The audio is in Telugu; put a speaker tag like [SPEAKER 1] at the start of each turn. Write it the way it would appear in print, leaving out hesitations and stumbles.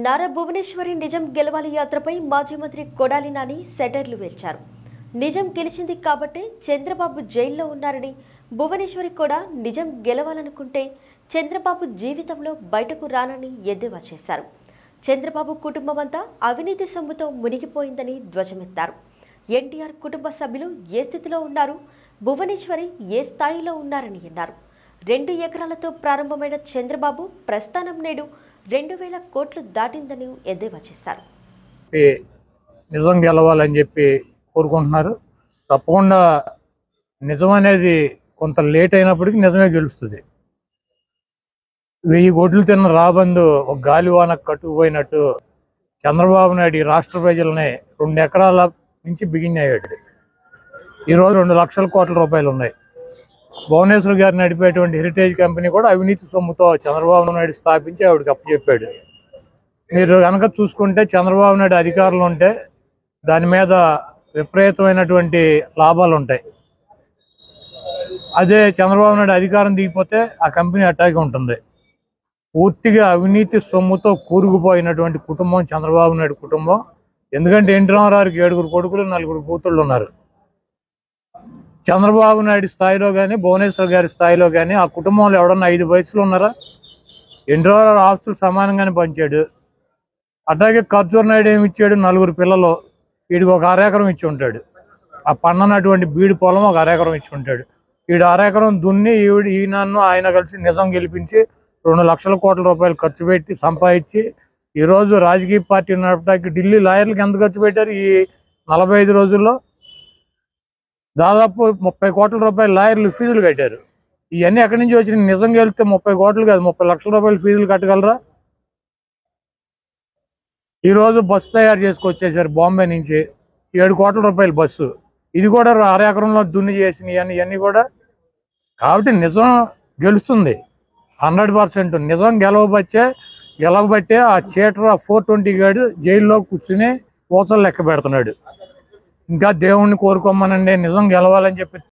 [SPEAKER 1] నారా భువనేశ్వరి నిజం గెలవాలి యాత్రపై మాజీ మంత్రి కొడాలి నాని సెటైర్లు వేల్చారు. నిజం గెలిచింది కాబట్టే చంద్రబాబు జైల్లో ఉన్నారని, భువనేశ్వరి కూడా నిజం గెలవాలనుకుంటే చంద్రబాబు జీవితంలో బయటకు రానని ఎద్దేవా చేశారు. చంద్రబాబు కుటుంబం అంతా అవినీతి సొమ్ముతో మునిగిపోయిందని ధ్వజమెత్తారు. ఎన్టీఆర్ కుటుంబ సభ్యులు ఏ స్థితిలో ఉన్నారు, భువనేశ్వరి ఏ స్థాయిలో ఉన్నారని అన్నారు. 2 ఎకరాలతో ప్రారంభమైన చంద్రబాబు ప్రస్థానం నేడు 2000 కోట్లు దాటిందని ఎద్దేవా చేశారు.
[SPEAKER 2] నిజం గెలవాలని చెప్పి కోరుకుంటున్నారు. తప్పకుండా నిజం అనేది కొంత లేట్ అయినప్పటికీ నిజమే గెలుస్తుంది. 1000 కోట్లు తిన్న రాబందు ఒక గాలివానకు కట్టుకుపోయినట్టు చంద్రబాబు నాయుడు రాష్ట్ర ప్రజలని 2 ఎకరాల నుంచి బిగినయ్యాడు. ఈరోజు 2 లక్షల కోట్ల రూపాయలు ఉన్నాయి. భువనేశ్వర్ గారు నడిపేటువంటి హెరిటేజ్ కంపెనీ కూడా అవినీతి సొమ్ముతో చంద్రబాబు నాయుడు స్థాపించి ఆవిడకి అప్పచెప్పాడు. మీరు కనుక చూసుకుంటే చంద్రబాబు నాయుడు అధికారులు ఉంటే దాని మీద విపరీతమైనటువంటి లాభాలు ఉంటాయి. అదే చంద్రబాబు నాయుడు అధికారం దిగిపోతే ఆ కంపెనీ అట్టాగే ఉంటుంది. పూర్తిగా అవినీతి సొమ్ముతో కూరుకుపోయినటువంటి కుటుంబం చంద్రబాబు నాయుడు కుటుంబం. ఎందుకంటే ఎన్టీ రామారావుకి 7 కొడుకులు 4 కూతుళ్ళు ఉన్నారు. చంద్రబాబు నాయుడు స్థాయిలో కానీ భువనేశ్వర్ గారి స్థాయిలో కానీ ఆ కుటుంబంలో ఎవడన్నా 5 వయసులో ఉన్నారా? ఎన్టీ రామారావు ఆస్తులు సమానంగానే పంచాడు. అట్లాగే ఖర్జూర్ నాయుడు ఏమి ఇచ్చాడు? 4 పిల్లలు, వీడికి 1 అరెకరం ఇచ్చి ఉంటాడు. ఆ పన్ననటువంటి బీడి పొలం 1 అరెకరం ఇచ్చి ఉంటాడు. వీడు 1 ఎకరం దున్ని ఈయనను ఆయన కలిసి నిజం గెలిపించి 2 లక్షల కోట్ల రూపాయలు ఖర్చు పెట్టి సంపాదించి ఈరోజు రాజకీయ పార్టీ నడపడానికి ఢిల్లీ లాయర్లకు ఎంత ఖర్చు పెట్టారు? ఈ 45 రోజుల్లో దాదాపు 30 కోట్ల రూపాయలు లాయర్లు ఫీజులు కట్టారు. ఇవన్నీ ఎక్కడి నుంచి వచ్చినాయి? నిజం గెలిస్తే 30 కోట్లు కాదు 30 లక్షల రూపాయలు ఫీజులు కట్టగలరా? ఈరోజు బస్సు తయారు చేసుకొచ్చేసారు బాంబే నుంచి, 7 కోట్ల రూపాయల బస్సు. ఇది కూడా 1 ఎకరంలో దున్ని చేసినవి ఇవన్నీ కూడా. కాబట్టి నిజం గెలుస్తుంది 100%. నిజం గెలవబట్టే ఆ చీటర్ 420 గాడు జైల్లో కూర్చుని పూసలు లెక్క పెడుతున్నాడు. ఇంకా దేవుణ్ణి కోరుకోమనండి నిజం గెలవాలని చెప్పి